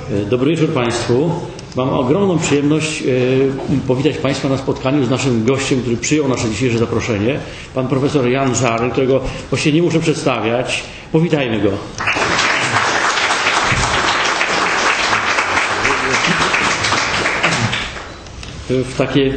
Dobry wieczór Państwu. Mam ogromną przyjemność powitać Państwa na spotkaniu z naszym gościem, który przyjął nasze dzisiejsze zaproszenie. Pan profesor Jan Żaryn, którego właściwie nie muszę przedstawiać. Powitajmy go. W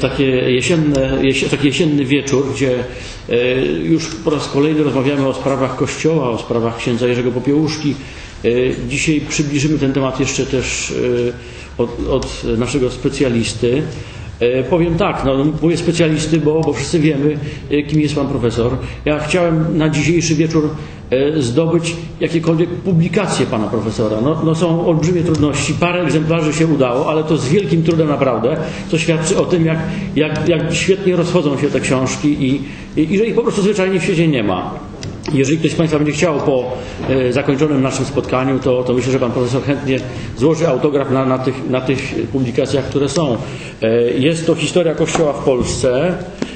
taki jesienny wieczór, gdzie już po raz kolejny rozmawiamy o sprawach Kościoła, o sprawach księdza Jerzego Popiełuszki. Dzisiaj przybliżymy ten temat jeszcze też od naszego specjalisty. Powiem tak, mówię specjalisty, bo wszyscy wiemy, kim jest pan profesor. Ja chciałem na dzisiejszy wieczór zdobyć jakiekolwiek publikacje pana profesora. Są olbrzymie trudności, parę egzemplarzy się udało, ale to z wielkim trudem naprawdę, co świadczy o tym, jak świetnie rozchodzą się te książki i że ich po prostu zwyczajnie w świecie nie ma. Jeżeli ktoś z Państwa będzie chciał po zakończonym naszym spotkaniu, to myślę, że Pan Profesor chętnie złoży autograf na tych publikacjach, które są. Jest to Historia Kościoła w Polsce,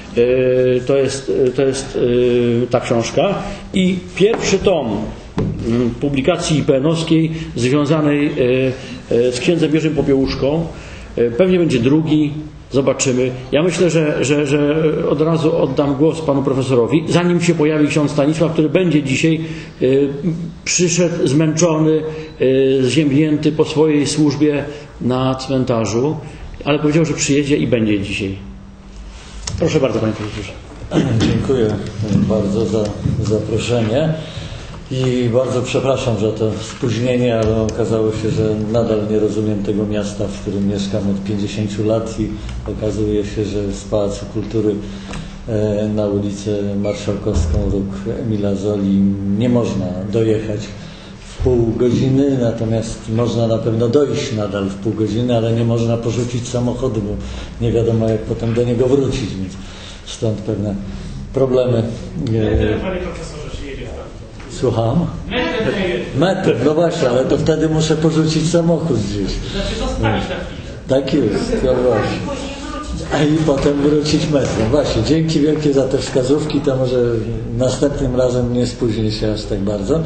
to jest ta książka i pierwszy tom publikacji IPN-owskiej związanej z księdzem Jerzym Popiełuszką. Pewnie będzie drugi. Zobaczymy. Ja myślę, że od razu oddam głos panu profesorowi, zanim się pojawi ksiądz Stanisław, który będzie dzisiaj przyszedł zmęczony, zziębnięty po swojej służbie na cmentarzu, ale powiedział, że przyjedzie i będzie dzisiaj. Proszę bardzo, panie profesorze. Dziękuję bardzo za zaproszenie i bardzo przepraszam za to spóźnienie, ale okazało się, że nadal nie rozumiem tego miasta, w którym mieszkam od 50 lat i okazuje się, że z Pałacu Kultury na ulicę Marszałkowską róg Emila Zoli nie można dojechać w pół godziny, natomiast można na pewno dojść nadal w pół godziny, ale nie można porzucić samochodu, bo nie wiadomo jak potem do niego wrócić, więc stąd pewne problemy. Panie profesorze, czy jedzie tam? Słucham? Metr, no właśnie, ale to wtedy muszę porzucić samochód gdzieś. Znaczy zostawić na chwilę. Tak jest, no właśnie. A i potem wrócić metrem. Właśnie, dzięki wielkie za te wskazówki, to może następnym razem nie spóźnię się aż tak bardzo.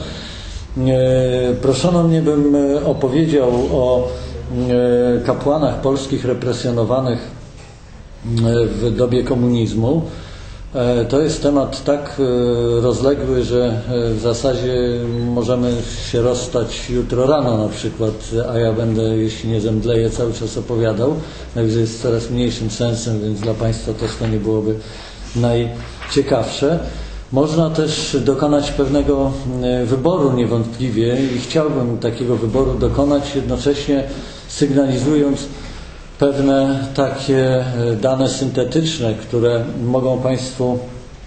Proszono mnie, bym opowiedział o kapłanach polskich represjonowanych w dobie komunizmu. To jest temat tak rozległy, że w zasadzie możemy się rozstać jutro rano na przykład, a ja będę, jeśli nie zemdleję, cały czas opowiadał, także jest coraz mniejszym sensem, więc dla Państwa też to nie byłoby najciekawsze. Można też dokonać pewnego wyboru niewątpliwie i chciałbym takiego wyboru dokonać, jednocześnie sygnalizując pewne takie dane syntetyczne, które mogą Państwu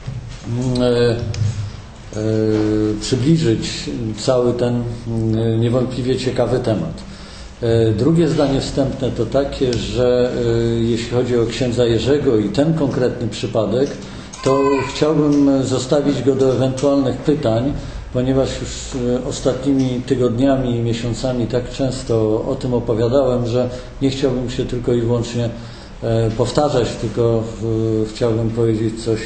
przybliżyć cały ten niewątpliwie ciekawy temat. Drugie zdanie wstępne to takie, że jeśli chodzi o księdza Jerzego i ten konkretny przypadek, to chciałbym zostawić go do ewentualnych pytań, ponieważ już ostatnimi tygodniami i miesiącami tak często o tym opowiadałem, że nie chciałbym się tylko i wyłącznie powtarzać, tylko chciałbym powiedzieć coś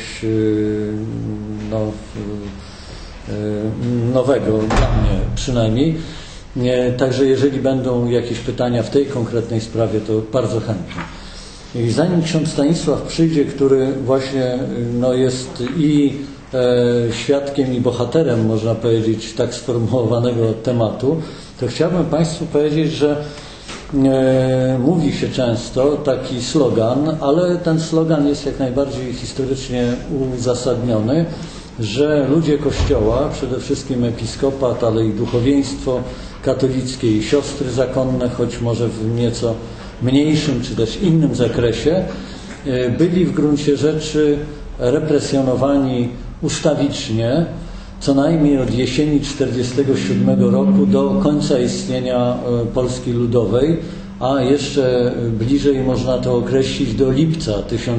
nowego dla mnie przynajmniej. Także jeżeli będą jakieś pytania w tej konkretnej sprawie, to bardzo chętnie. I zanim ksiądz Stanisław przyjdzie, który właśnie jest i świadkiem i bohaterem, można powiedzieć, tak sformułowanego tematu, to chciałbym Państwu powiedzieć, że mówi się często taki slogan, ale ten slogan jest jak najbardziej historycznie uzasadniony, że ludzie Kościoła, przede wszystkim episkopat, ale i duchowieństwo katolickie i siostry zakonne, choć może w nieco mniejszym czy też innym zakresie, byli w gruncie rzeczy represjonowani ustawicznie, co najmniej od jesieni 1947 roku do końca istnienia Polski Ludowej, a jeszcze bliżej można to określić do lipca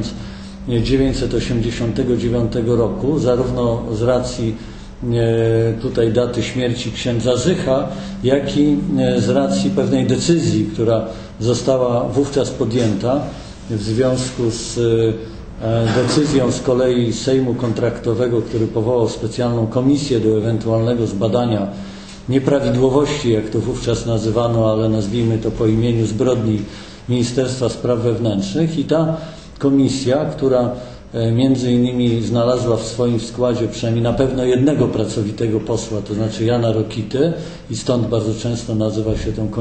1989 roku, zarówno z racji tutaj daty śmierci księdza Zycha, jak i z racji pewnej decyzji, która została wówczas podjęta w związku z decyzją z kolei Sejmu Kontraktowego, który powołał specjalną komisję do ewentualnego zbadania nieprawidłowości, jak to wówczas nazywano, ale nazwijmy to po imieniu, zbrodni Ministerstwa Spraw Wewnętrznych i ta komisja, która między innymi znalazła w swoim składzie przynajmniej na pewno jednego pracowitego posła, to znaczy Jana Rokity i stąd bardzo często nazywa się tą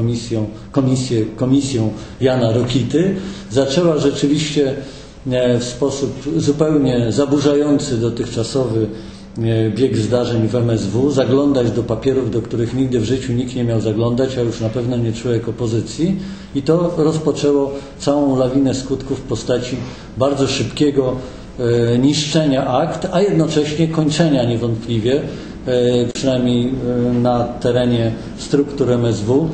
komisją Jana Rokity, zaczęła rzeczywiście w sposób zupełnie zaburzający dotychczasowy bieg zdarzeń w MSW, zaglądać do papierów, do których nigdy w życiu nikt nie miał zaglądać, a już na pewno nie człowiek opozycji. I to rozpoczęło całą lawinę skutków w postaci bardzo szybkiego niszczenia akt, a jednocześnie kończenia niewątpliwie, przynajmniej na terenie struktur MSW,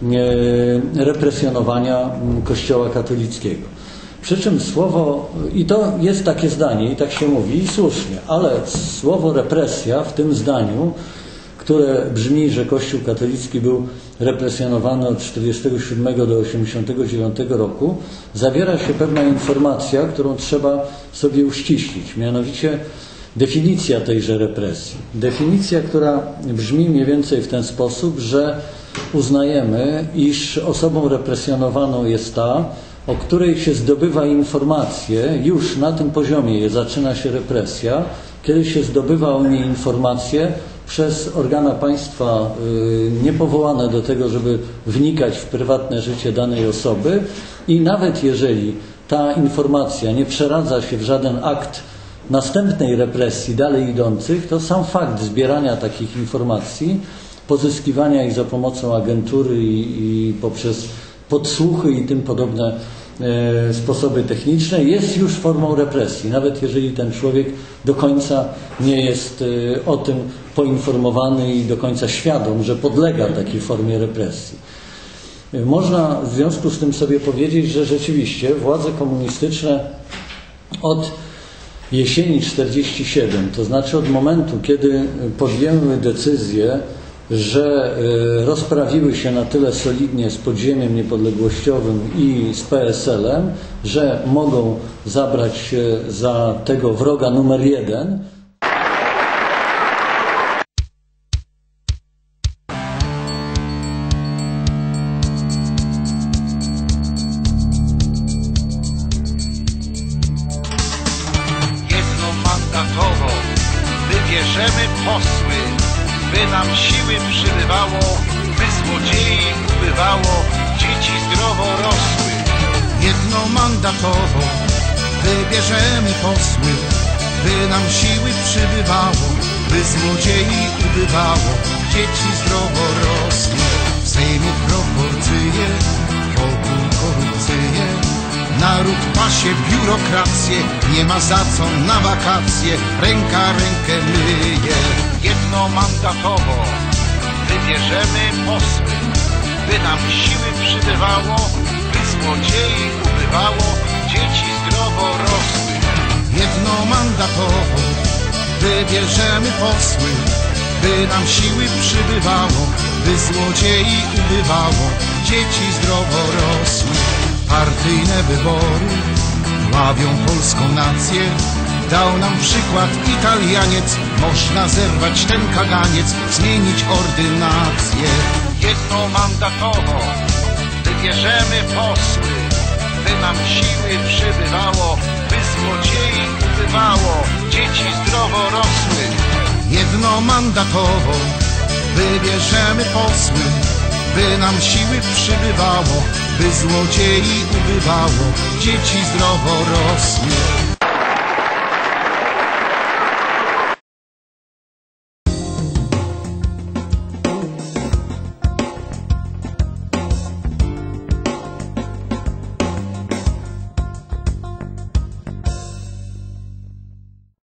represjonowania Kościoła katolickiego. Przy czym słowo, i to jest takie zdanie, i tak się mówi, i słusznie, ale słowo represja w tym zdaniu, które brzmi, że Kościół katolicki był represjonowany od 1947 do 1989 roku, zawiera się pewna informacja, którą trzeba sobie uściślić, mianowicie definicja tejże represji. Definicja, która brzmi mniej więcej w ten sposób, że uznajemy, iż osobą represjonowaną jest ta, o której się zdobywa informacje, już na tym poziomie zaczyna się represja, kiedy się zdobywa o niej informacje przez organa państwa niepowołane do tego, żeby wnikać w prywatne życie danej osoby i nawet jeżeli ta informacja nie przeradza się w żaden akt następnej represji dalej idących, to sam fakt zbierania takich informacji, pozyskiwania ich za pomocą agentury i poprzez podsłuchy i tym podobne sposoby techniczne jest już formą represji, nawet jeżeli ten człowiek do końca nie jest o tym poinformowany i do końca świadom, że podlega takiej formie represji. Można w związku z tym sobie powiedzieć, że rzeczywiście władze komunistyczne od jesieni 1947, to znaczy od momentu, kiedy podjęły decyzję, że rozprawiły się na tyle solidnie z podziemiem niepodległościowym i z PSL-em, że mogą zabrać się za tego wroga numer 1. Jednomandatowo wybierzemy posły, by nam siły przybywało, by złodziei ubywało, dzieci zdrowo rosły. Jednomandatowo wybierzemy posły, by nam siły przybywało, by złodziei ubywało, dzieci zdrowo rosły. W Sejmie proporcje, wokół korupcje, naród pasie biurokrację, nie ma za co na wakacje, ręka rękę myje. Jednomandatowo wybierzemy posły, by nam siły przybywało, by złodziei ubywało, dzieci zdrowo rosły. Jednomandatowo wybierzemy posły, by nam siły przybywało, by złodziei ubywało, dzieci zdrowo rosły. Partyjne wybory dławią polską nację, dał nam przykład Italianiec, można zerwać ten kaganiec, zmienić ordynację. Jednomandatowo wybierzemy posły, by nam siły przybywało, by złodziei ubywało, dzieci zdrowo rosły. Jednomandatowo wybierzemy posły, by nam siły przybywało, by złodziei ubywało, dzieci zdrowo rosły.